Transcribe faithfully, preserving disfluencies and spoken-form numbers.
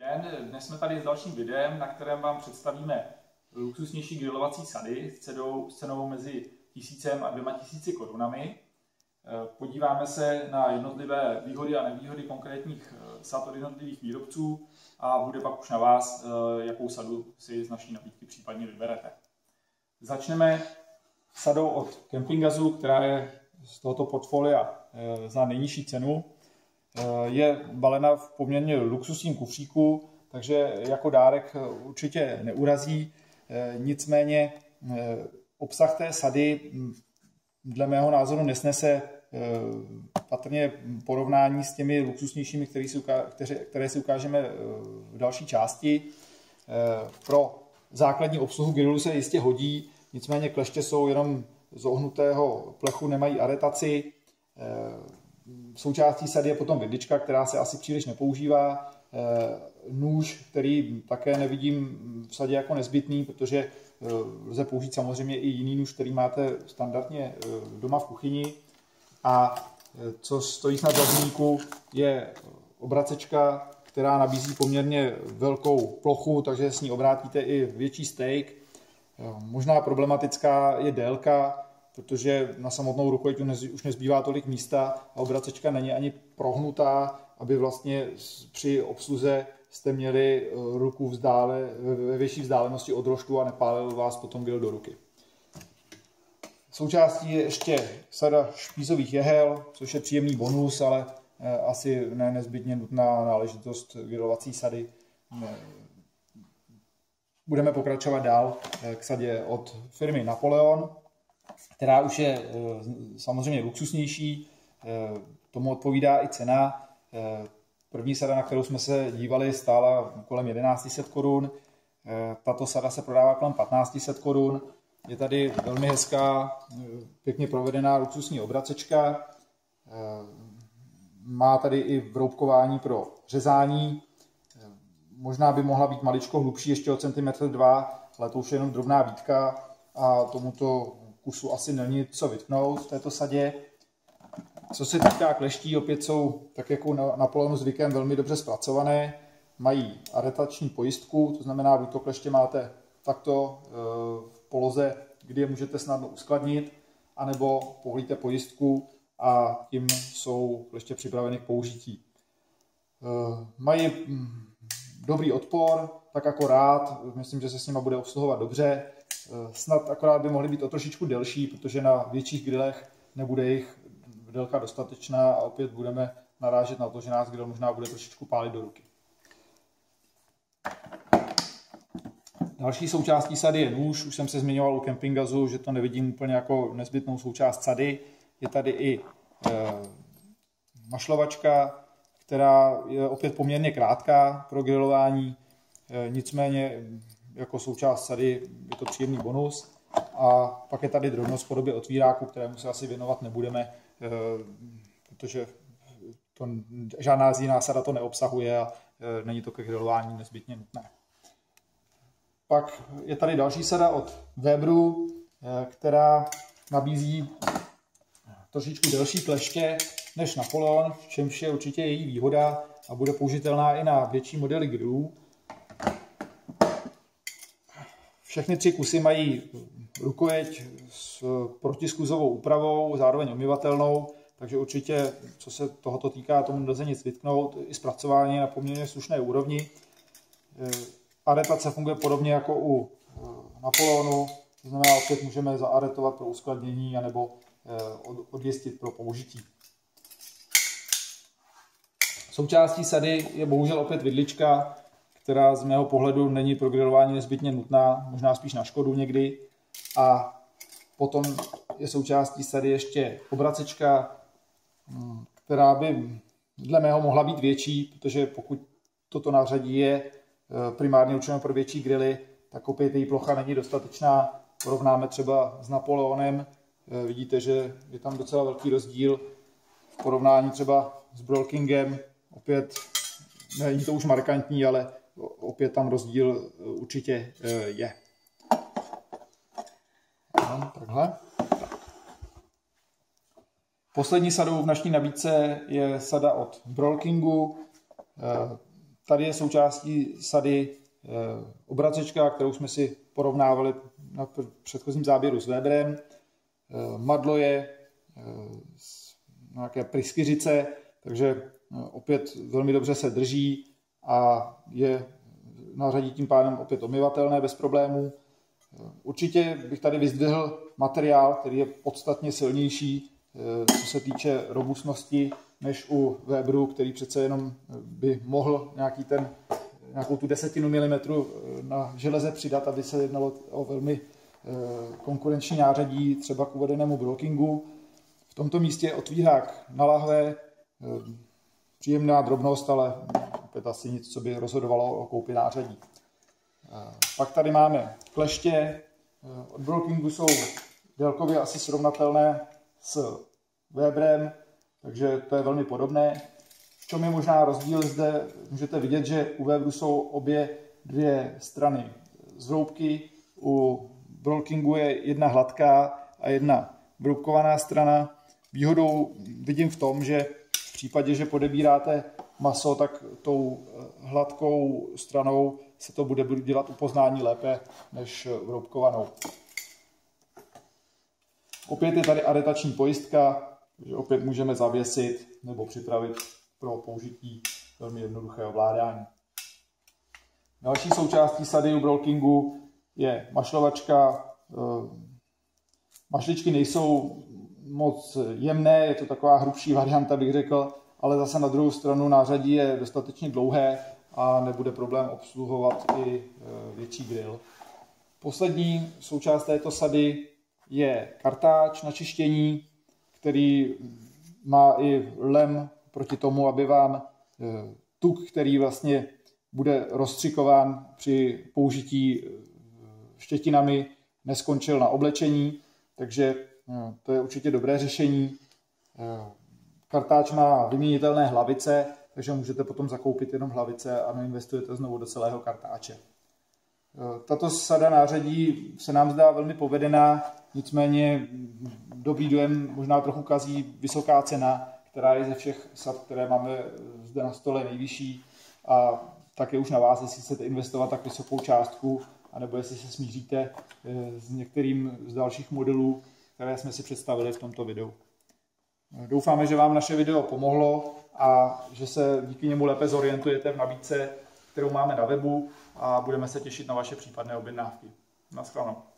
den, dnes jsme tady s dalším videem, na kterém vám představíme luxusnější grilovací sady s cenou, s cenou mezi tisícem a dvěma tisíci korunami. Podíváme se na jednotlivé výhody a nevýhody konkrétních sad od jednotlivých výrobců a bude pak už na vás, jakou sadu si z naší nabídky případně vyberete. Začneme sadou od Campingazu, která je z tohoto portfolia za nejnižší cenu. Je balena v poměrně luxusním kufříku, takže jako dárek určitě neurazí. Nicméně obsah té sady dle mého názoru nesnese patrně porovnání s těmi luxusnějšími, které si ukážeme v další části. Pro základní obsluhu grilu se jistě hodí, nicméně kleště jsou jenom z ohnutého plechu, nemají aretaci. Součástí sady je potom vidlička, která se asi příliš nepoužívá. Nůž, který také nevidím v sadě jako nezbytný, protože lze použít samozřejmě i jiný nůž, který máte standardně doma v kuchyni. A co stojí snad za zmínku, je obracečka, která nabízí poměrně velkou plochu, takže s ní obrátíte i větší steak. Možná problematická je délka, protože na samotnou rukojeť už nezbývá tolik místa a obracečka není ani prohnutá, aby vlastně při obsluze jste měli ruku vzdále, ve větší vzdálenosti od roštu a nepálil vás potom grill do ruky. Součástí je ještě sada špízových jehel, což je příjemný bonus, ale asi ne nezbytně nutná náležitost grilovací sady. Budeme pokračovat dál k sadě od firmy Napoleon, která už je samozřejmě luxusnější, tomu odpovídá i cena. První sada, na kterou jsme se dívali, stála kolem tisíc jedna set korun, tato sada se prodává kolem patnáct set korun. Je tady velmi hezká, pěkně provedená luxusní obracečka, má tady i vroubkování pro řezání. Možná by mohla být maličko hlubší, ještě o centimetr dva, ale to už je jenom drobná výtka a tomuto kusu asi není co vytknout v této sadě. Co se týká kleští, opět jsou, tak jako na Napoleonu zvykem, velmi dobře zpracované. Mají aretační pojistku, to znamená, buď to kleště máte takto v poloze, kdy je můžete snadno uskladnit, anebo povolíte pojistku a tím jsou kleště připraveny k použití. Mají dobrý odpor, tak akorát, myslím, že se s nimi bude obsluhovat dobře. Snad akorát by mohly být o trošičku delší, protože na větších grillech nebude jich délka dostatečná a opět budeme narážet na to, že nás grill možná bude trošičku pálit do ruky. Další součástí sady je nůž. Už jsem se zmiňoval u Campingazu, že to nevidím úplně jako nezbytnou součást sady. Je tady i e, mašlovačka, která je opět poměrně krátká pro grilování, e, nicméně jako součást sady je to příjemný bonus. A pak je tady drobnost v podobě otvíráku, kterému se asi věnovat nebudeme, e, protože to, žádná jiná sada to neobsahuje a e, není to ke grilování nezbytně nutné. Pak je tady další sada od Weberu, která nabízí trošičku delší kleště než Napoleon, v čemž je určitě její výhoda a bude použitelná i na větší modely grillů. Všechny tři kusy mají rukojeť s protiskluzovou úpravou, zároveň omyvatelnou, takže určitě, co se tohoto týká, tomu nelze nic vytknout. I zpracování na poměrně slušné úrovni. Aretace funguje podobně jako u Napoleonu, to znamená, opět můžeme zaaretovat pro uskladnění anebo odvěstit pro použití. Součástí sady je bohužel opět vidlička, která z mého pohledu není pro grilování nezbytně nutná, možná spíš na škodu někdy. A potom je součástí sady ještě obracečka, která by dle mého mohla být větší, protože pokud toto nářadí je primárně určeno pro větší grily, tak opět její plocha není dostatečná. Porovnáme třeba s Napoleonem, vidíte, že je tam docela velký rozdíl v porovnání třeba s Brolkingem. Opět není to už markantní, ale opět tam rozdíl určitě je. No, takhle. Poslední sadou v naší nabídce je sada od Brolkingu. Tady je součástí sady obracečka, kterou jsme si porovnávali na předchozím záběru s Weberem. Madlo je nějaké pryskyřice, takže opět velmi dobře se drží a je nářadí tím pádem opět omyvatelné bez problémů. Určitě bych tady vyzdvihl materiál, který je podstatně silnější, co se týče robustnosti, než u Weberu, který přece jenom by mohl nějaký ten, nějakou tu desetinu milimetru na železe přidat, aby se jednalo o velmi konkurenční nářadí třeba k uvedenému brokingu. V tomto místě je otvírák na lahve, příjemná drobnost, ale opět asi nic, co by rozhodovalo o koupi nářadí. Pak tady máme kleště. Od brokingu jsou délkově asi srovnatelné s Weberem, takže to je velmi podobné. V čem je možná rozdíl zde, můžete vidět, že u Weberu jsou obě dvě strany zroubky, u brokingu je jedna hladká a jedna broukovaná strana. Výhodou vidím v tom, že v případě, že podebíráte maso, tak tou hladkou stranou se to bude dělat upoznání lépe než vroubkovanou. Opět je tady adetační pojistka, takže opět můžeme zavěsit nebo připravit pro použití velmi jednoduché ovládání. Další součástí sady u brokingu je mašlovačka. Mašličky nejsou moc jemné, je to taková hrubší varianta, bych řekl, ale zase na druhou stranu nářadí je dostatečně dlouhé a nebude problém obsluhovat i větší grill. Poslední součást této sady je kartáč na čištění, který má i lem proti tomu, aby vám tuk, který vlastně bude rozstřikován při použití štětinami, neskončil na oblečení, takže to je určitě dobré řešení. Kartáč má vyměnitelné hlavice, takže můžete potom zakoupit jenom hlavice a neinvestujete znovu do celého kartáče. Tato sada nářadí se nám zdá velmi povedená, nicméně dobrý dojem možná trochu kazí vysoká cena, která je ze všech sad, které máme zde na stole, nejvyšší, a tak je už na vás, jestli chcete investovat tak vysokou částku, anebo jestli se smíříte s některým z dalších modelů, které jsme si představili v tomto videu. Doufáme, že vám naše video pomohlo a že se díky němu lépe zorientujete v nabídce, kterou máme na webu, a budeme se těšit na vaše případné objednávky. Naschledanou.